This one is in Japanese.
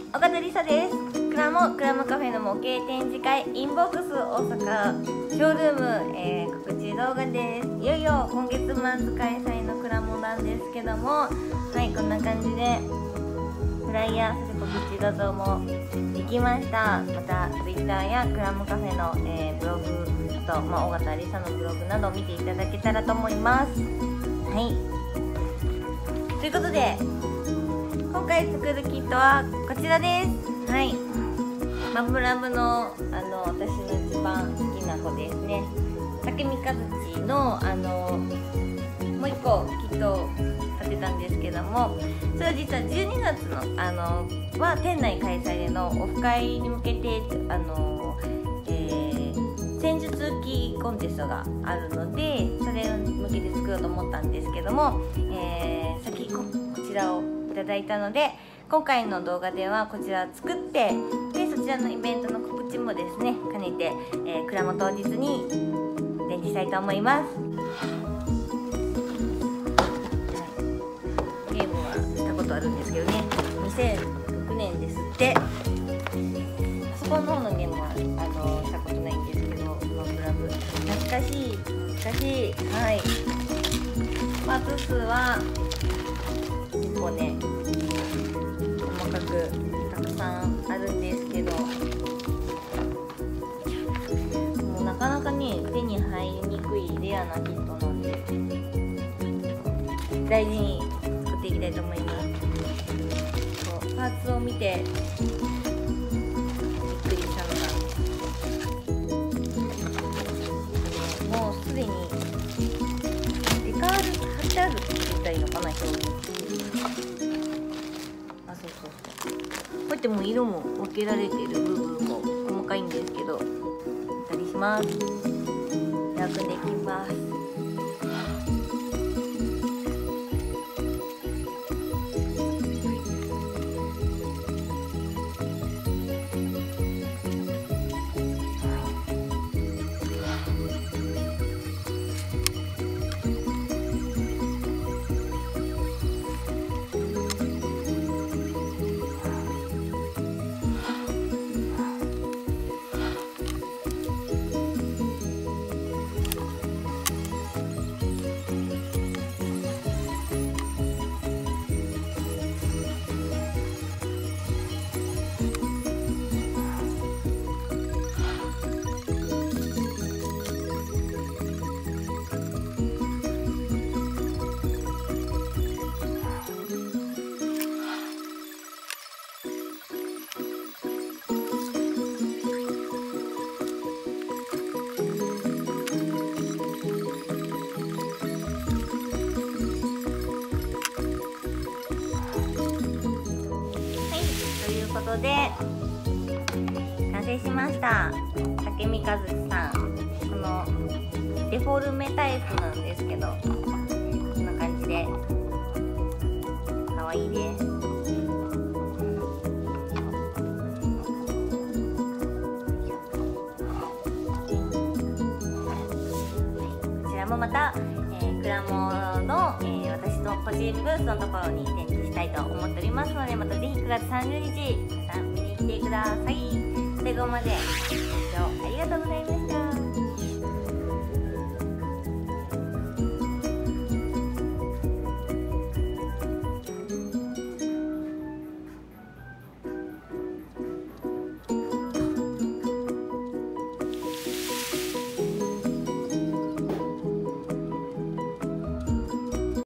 岡田理沙です。クラムカフェの模型展示会インボックス大阪ショールーム、告知動画です。いよいよ今月末開催のクラモなんですけども、はい、こんな感じでフライヤー、そして告知画像もできました。また Twitter やクラムカフェの、ブログと、尾形理沙のブログなどを見ていただけたらと思います。はい、ということで今回作るキットはこちらです。はい、マブラブの私の一番好きな子ですね、竹見和地のもう一個キットを立てたんですけども、それは実は12月のは店内開催でのオフ会に向けて戦術機コンテストがあるので、それに向けて作ろうと思ったんですけども、先こちらをいただいたので、今回の動画ではこちらを作って、でそちらのイベントの告知もですね兼ねて、クラモ当日に展示したいと思います。ゲームはしたことあるんですけどね、2006年ですって。パソコンの方のゲームはしたことないんですけど、マブラブ懐かしい。はい、パーツ数は結構ね細かくたくさんあるんですけど、もうなかなかね手に入りにくいレアなキットなんで、大事に作っていきたいと思います。パーツを見てびっくりしたのが、もうすでにデカール貼ってあるって言ったらいいのかな、表現。こうやってもう色も分けられている部分も細かいんですけど、たりします。では組んでいきます。ということで完成しました。竹見和地さん、このデフォルメタイプなんですけど、こんな感じで可愛いです。こちらもまた、クラモの、私の個人ブースのところに展示したいと思っておりますので、またぜひ9月30日皆さん見に来てください。最後までご視聴ありがとうございました。